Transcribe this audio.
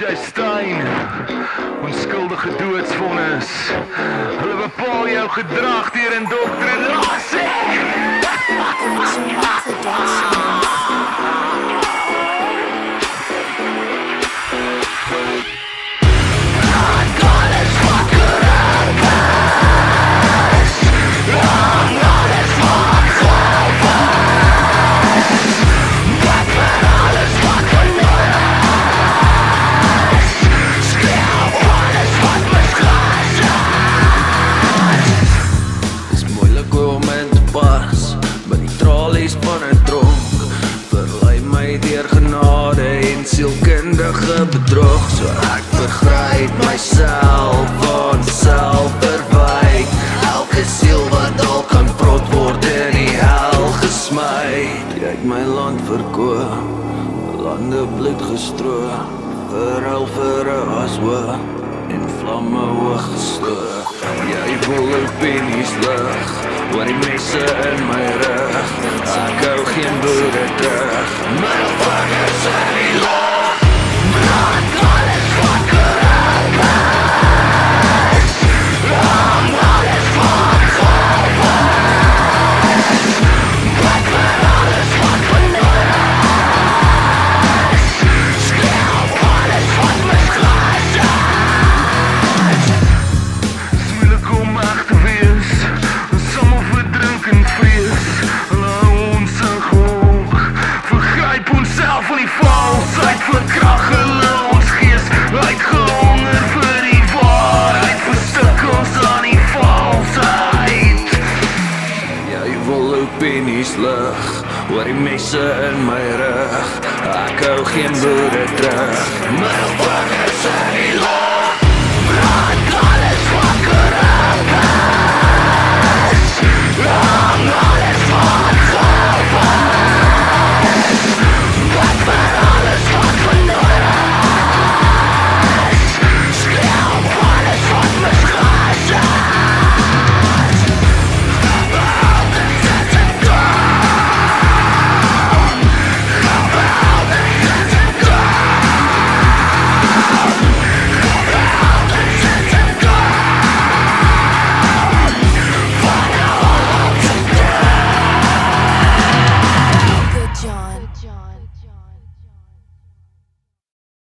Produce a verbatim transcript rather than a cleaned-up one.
jy Steyn, onskuldige doodsvonnis. Hulle bepaal jou gedrag deur 'n dokter. Sielkundige bedrog, so ek begryp myself van selfverwyk. Elke siel wat al kan vrot word in die hel gesmy. Jy het my land verkoop, lande bloed gestroop, verhuil vir 'n ashoop en vlamme hoog gestook. Jy wil opinies lig oor die messe in my rug. Ek hou geen woede terug, middelvingers in die lug. Opinies lig oor die messe in my rug. Ek hou geen woede terug, middelvingers in die lug.